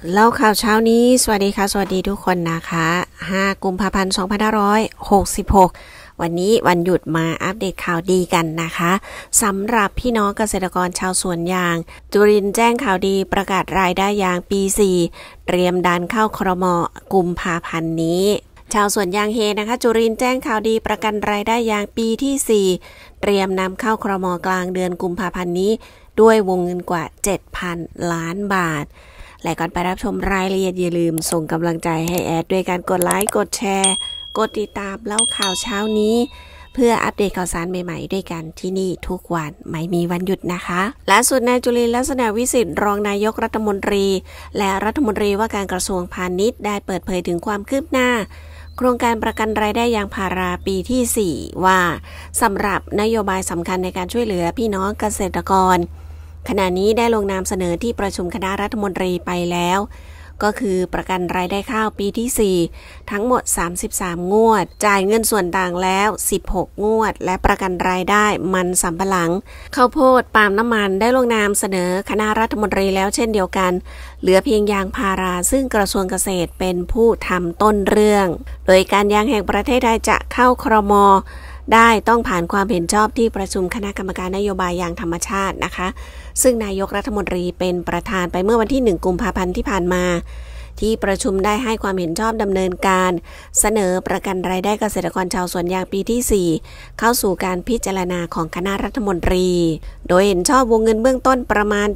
เล่าข่าวเช้านี้สวัสดีค่ะสวัสดีทุกคนนะคะ5กุมภาพันธ์2566วันนี้วันหยุดมาอัปเดตข่าวดีกันนะคะสำหรับพี่น้องเกษตรกรชาวสวนยางจุรินทร์แจ้งข่าวดีประกาศรายได้ยางปี4เตรียมดันเข้าครม.กุมภาพันธ์นี้ชาวสวนยางเฮนะคะจุรินทร์แจ้งข่าวดีประกันรายได้ยางปีที่4เตรียมนำเข้าครม.กลางเดือนกุมภาพันธ์นี้ด้วยวงเงินกว่า 7,000 ล้านบาทและก่อนไปรับชมรายละเอียดอย่าลืมส่งกำลังใจให้แอดด้วยการกดไลค์กดแชร์กดติดตามเล่าข่าวเช้านี้เพื่ออัปเดตข่าวสารใหม่ๆด้วยกันที่นี่ทุกวันไม่มีวันหยุดนะคะล่าสุดนายจุลินทร์ลักษณะวิสิทธิ์รองนายกรัฐมนตรีและรัฐมนตรีว่าการกระทรวงพาณิชย์ได้เปิดเผยถึงความคืบหน้าโครงการประกันรายได้ยางพาราปีที่4ว่าสำหรับนโยบายสำคัญในการช่วยเหลือพี่น้องเกษตรกรขณะนี้ได้ลงนามเสนอที่ประชุมคณะรัฐมนตรีไปแล้วก็คือประกันรายได้ข้าวปีที่4ทั้งหมด33งวดจ่ายเงินส่วนต่างแล้ว16งวดและประกันรายได้มันสำปะหลังข้าวโพดปาล์มน้ำมันได้ลงนามเสนอคณะรัฐมนตรีแล้วเช่นเดียวกันเหลือเพียงยางพาราซึ่งกระทรวงเกษตรเป็นผู้ทำต้นเรื่องโดยการยางแห่งประเทศไทยจะเข้าครม.ได้ต้องผ่านความเห็นชอบที่ประชุมคณะกรรมการนโยบายยางธรรมชาตินะคะซึ่งนายกรัฐมนตรีเป็นประธานไปเมื่อวันที่1กุมภาพันธ์ที่ผ่านมาที่ประชุมได้ให้ความเห็นชอบดำเนินการเสนอประกันรายได้เกษตรกรชาวสวนยางปีที่4เข้าสู่การพิจารณาของคณะรัฐมนตรีโดยเห็นชอบวงเงินเบื้องต้นประมาณ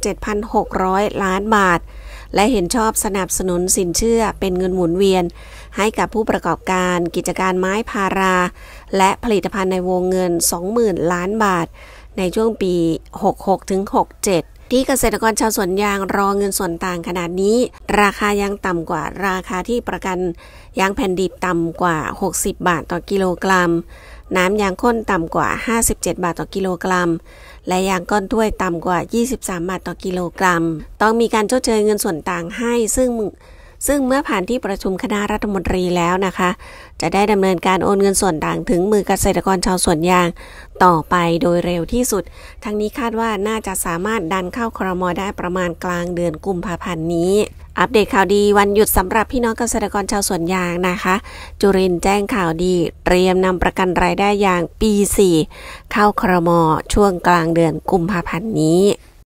7,600 ล้านบาทและเห็นชอบสนับสนุนสินเชื่อเป็นเงินหมุนเวียนให้กับผู้ประกอบการกิจการไม้พาราและผลิตภัณฑ์ในวงเงิน 20,000 ล้านบาทในช่วงปี66ถึง67ที่เกษตรกรชาวสวนยางรอเงินส่วนต่างขนาดนี้ราคายังต่ำกว่าราคาที่ประกันยางแผ่นดิบต่ำกว่า60บาทต่อกิโลกรัมน้ำยางข้นต่ำกว่า57บาทต่อกิโลกรัมและยางก้อนถ้วยต่ำกว่า23บาทต่อกิโลกรัมต้องมีการชดเชยเงินส่วนต่างให้ซึ่งเมื่อผ่านที่ประชุมคณะรัฐมนตรีแล้วนะคะจะได้ดำเนินการโอนเงินส่วนต่างถึงมือเกษตรกรชาวสวนยางต่อไปโดยเร็วที่สุดทั้งนี้คาดว่าน่าจะสามารถดันเข้าครม.ได้ประมาณกลางเดือนกุมภาพันธ์นี้อัปเดตข่าวดีวันหยุดสำหรับพี่น้องเกษตรกรชาวสวนยางนะคะจุรินทร์แจ้งข่าวดีเตรียมนำประกันรายได้ยางปี4เข้าครม.ช่วงกลางเดือนกุมภาพันธ์นี้